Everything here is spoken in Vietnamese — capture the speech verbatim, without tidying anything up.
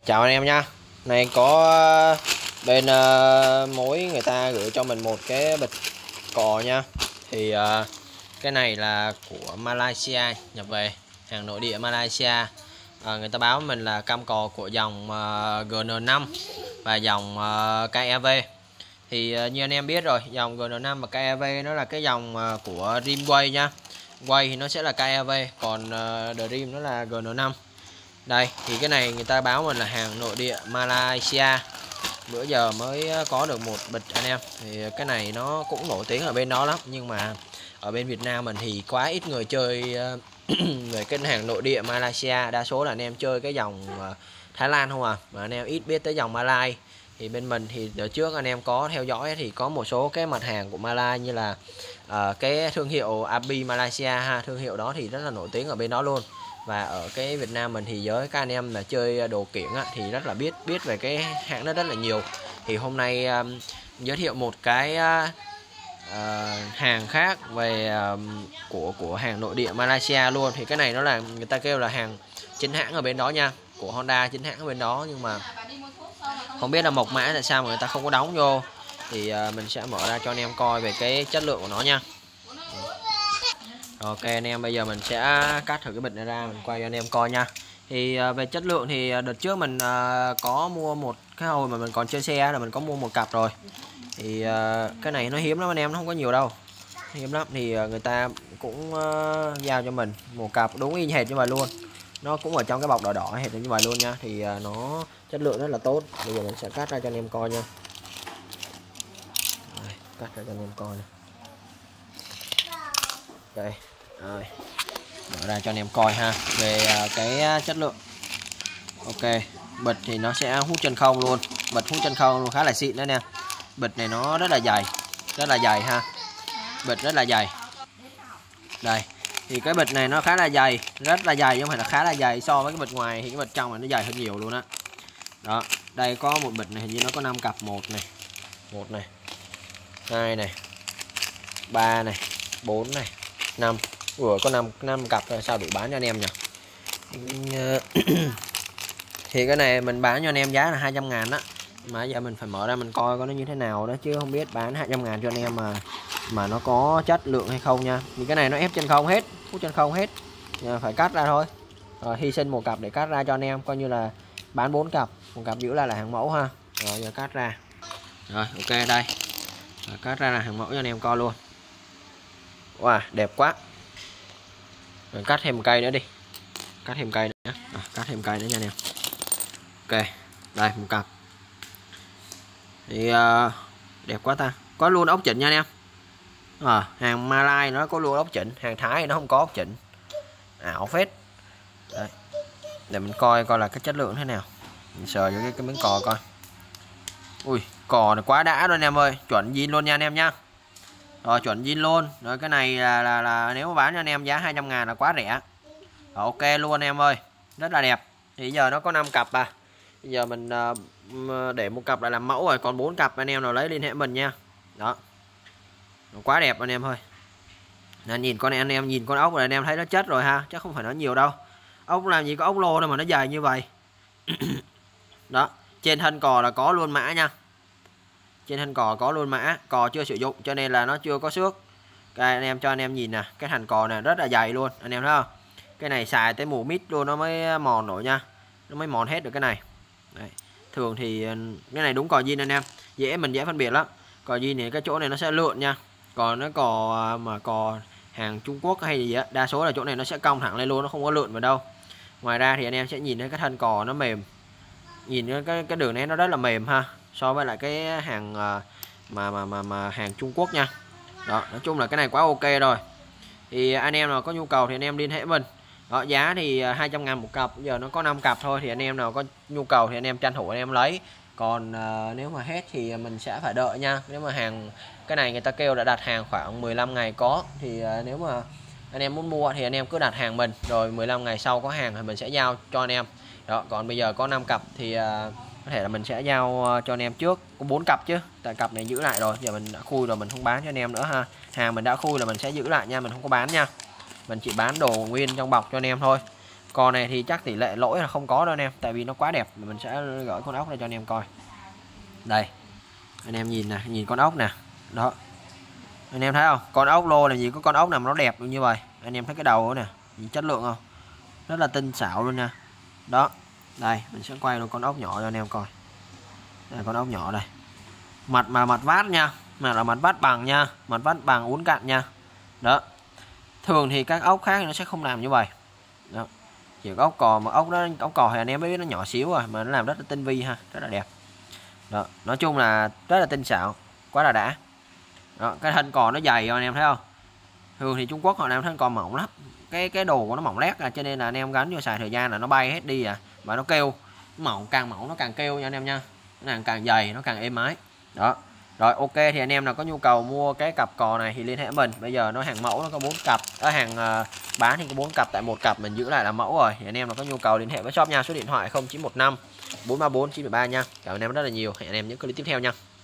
Chào anh em nha. Này có bên uh, mối người ta gửi cho mình một cái bịch cò nha. Thì uh, cái này là của Malaysia nhập về, hàng nội địa Malaysia. uh, Người ta báo mình là cam cò của dòng uh, G N năm và dòng uh, K E V. Thì uh, như anh em biết rồi, dòng G N năm và K E V nó là cái dòng uh, của Dreamway nha. Way thì nó sẽ là K E V, còn uh, Dream nó là G N năm. Đây thì cái này người ta báo mình là hàng nội địa Malaysia, bữa giờ mới có được một bịch anh em. Thì cái này nó cũng nổi tiếng ở bên đó lắm, nhưng mà ở bên Việt Nam mình thì quá ít người chơi về cái hàng nội địa Malaysia. Đa số là anh em chơi cái dòng Thái Lan không à, mà anh em ít biết tới dòng Malai. Thì bên mình thì đợt trước anh em có theo dõi thì có một số cái mặt hàng của Malai, như là uh, cái thương hiệu Abi Malaysia ha, thương hiệu đó thì rất là nổi tiếng ở bên đó luôn. Và ở cái Việt Nam mình thì với các anh em là chơi đồ kiểng á, thì rất là biết biết về cái hãng đó rất là nhiều. Thì hôm nay um, giới thiệu một cái uh, hàng khác về um, của của hàng nội địa Malaysia luôn. Thì cái này nó là người ta kêu là hàng chính hãng ở bên đó nha, của Honda chính hãng ở bên đó, nhưng mà không biết là mộc mã tại sao mà người ta không có đóng vô. Thì uh, mình sẽ mở ra cho anh em coi về cái chất lượng của nó nha. Ok anh em, bây giờ mình sẽ cắt thử cái bịch này ra, mình quay cho anh em coi nha. Thì uh, về chất lượng thì đợt trước mình uh, có mua một cái hồi mà mình còn chơi xe là mình có mua một cặp rồi. Thì uh, cái này nó hiếm lắm anh em, nó không có nhiều đâu, hiếm lắm. Thì uh, người ta cũng uh, giao cho mình một cặp đúng y hệt như vậy luôn, nó cũng ở trong cái bọc đỏ đỏ hệt như vậy luôn nha. Thì uh, nó chất lượng rất là tốt. Bây giờ mình sẽ cắt ra cho anh em coi nha. Đây, cắt ra cho anh em coi này. Đây, rồi mở ra cho anh em coi ha về cái chất lượng. Ok, bịch thì nó sẽ hút chân không luôn, bịch hút chân không luôn, khá là xịn đó nè. Bịch này nó rất là dày, rất là dày ha, bịch rất là dày. Đây thì cái bịch này nó khá là dày, rất là dày, chứ không phải là khá là dày. So với cái bịch ngoài thì cái bịch trong này nó dày hơn nhiều luôn á. Đó, đây có một bịch này hình như nó có năm cặp, một này, một này, hai này, ba này, bốn này, năm. Vừa có năm năm cặp rồi, sao đủ bán cho anh em nhỉ? Thì cái này mình bán cho anh em giá là hai trăm ngàn đó. Mà giờ mình phải mở ra mình coi có nó như thế nào đó, chứ không biết bán hai trăm ngàn cho anh em mà mà nó có chất lượng hay không nha. Thì cái này nó ép chân không hết, hút chân không hết, giờ phải cắt ra thôi. Rồi hy sinh một cặp để cắt ra cho anh em, coi như là bán bốn cặp, một cặp giữ lại là hàng mẫu ha. Rồi giờ cắt ra. Rồi ok, đây rồi, cắt ra là hàng mẫu cho anh em coi luôn. Wow, đẹp quá. Rồi cắt thêm một cây nữa đi, cắt thêm cây nữa, à, cắt thêm cây nữa nha anh em. Ok, đây một cặp thì uh, đẹp quá ta, có luôn ốc chỉnh nha anh em. À, hàng Malai nó có luôn ốc chỉnh, hàng Thái thì nó không có ốc chỉnh, ảo phết. Đấy, để mình coi coi là cái chất lượng thế nào. Mình sờ vô cái, cái miếng cò coi. Ui, cò này quá đã rồi anh em ơi, chuẩn zin luôn nha anh em nha. Rồi chuẩn zin luôn. Rồi cái này là, là, là nếu mà bán cho anh em giá hai trăm ngàn là quá rẻ. Rồi, ok luôn anh em ơi, rất là đẹp. Thì giờ nó có năm cặp à. Bây giờ mình uh, để một cặp lại làm mẫu rồi, còn bốn cặp anh em nào lấy liên hệ mình nha. Đó, quá đẹp anh em ơi. Nên nhìn con này, anh em nhìn con ốc này anh em thấy nó chất rồi ha, chắc không phải nó nhiều đâu. Ốc làm gì có ốc lô đâu mà nó dài như vậy. Đó, trên thân cò là có luôn mã nha, trên thân cò có luôn mã, cò chưa sử dụng cho nên là nó chưa có xước. Cái anh em cho anh em nhìn nè, cái thành cò này rất là dày luôn anh em thấy không. Cái này xài tới mùa mít luôn nó mới mòn nổi nha, nó mới mòn hết được cái này. Đấy. Thường thì cái này đúng cò zin anh em, dễ mình dễ phân biệt lắm. Cò zin thì cái chỗ này nó sẽ lượn nha, còn nó cò mà cò hàng Trung Quốc hay gì á, đa số là chỗ này nó sẽ cong thẳng lên luôn, nó không có lượn vào đâu. Ngoài ra thì anh em sẽ nhìn thấy cái thân cò nó mềm, nhìn cái cái đường này nó rất là mềm ha, so với lại cái hàng mà mà mà mà hàng Trung Quốc nha. Đó, nói chung là cái này quá ok rồi. Thì anh em nào có nhu cầu thì anh em liên hệ mình. Đó, giá thì hai trăm ngàn một cặp, giờ nó có năm cặp thôi, thì anh em nào có nhu cầu thì anh em tranh thủ anh em lấy. Còn uh, nếu mà hết thì mình sẽ phải đợi nha. Nếu mà hàng cái này người ta kêu đã đặt hàng khoảng mười lăm ngày có, thì uh, nếu mà anh em muốn mua thì anh em cứ đặt hàng mình, rồi mười lăm ngày sau có hàng thì mình sẽ giao cho anh em. Đó, còn bây giờ có năm cặp thì uh, có thể là mình sẽ giao cho anh em trước, có bốn cặp chứ, tại cặp này giữ lại rồi, giờ mình đã khui rồi mình không bán cho anh em nữa ha. Hàng mình đã khui là mình sẽ giữ lại nha, mình không có bán nha, mình chỉ bán đồ nguyên trong bọc cho anh em thôi. Cò này thì chắc tỷ lệ lỗi là không có đâu anh em, tại vì nó quá đẹp. Mình sẽ gửi con ốc này cho anh em coi. Đây anh em nhìn nè, nhìn con ốc nè, đó anh em thấy không, con ốc lô làm gì có con ốc nào mà nó đẹp như vậy. Anh em thấy cái đầu nè, nhìn chất lượng không, rất là tinh xảo luôn nha. Đó, đây mình sẽ quay luôn con ốc nhỏ cho anh em coi. Đây con ốc nhỏ đây, mặt mà mặt vát nha, mà là mặt vát bằng nha, mặt vát bằng uốn cạn nha. Đó, thường thì các ốc khác nó sẽ không làm như vậy. Đó, chỉ có ốc cò, mà ốc đó, ốc cò thì anh em mới biết nó nhỏ xíu rồi mà nó làm rất là tinh vi ha, rất là đẹp. Đó, nói chung là rất là tinh xảo, quá là đã. Đó, cái thân cò nó dày anh em thấy không. Thường thì Trung Quốc họ làm thân cò mỏng lắm, cái cái đồ của nó mỏng lét à, cho nên là anh em gắn vô xài thời gian là nó bay hết đi à, và nó kêu mỏng, càng mỏng nó càng kêu nha anh em nha, nó càng càng dày nó càng êm ái. Đó rồi, ok thì anh em nào có nhu cầu mua cái cặp cò này thì liên hệ với mình. Bây giờ nó hàng mẫu nó có bốn cặp, ở hàng uh, bán thì có bốn cặp, tại một cặp mình giữ lại là mẫu rồi. Thì anh em nào có nhu cầu liên hệ với shop nha, số điện thoại không chín một năm bốn ba bốn chín bảy ba nha. Cảm ơn anh em rất là nhiều, hẹn anh em những clip tiếp theo nha.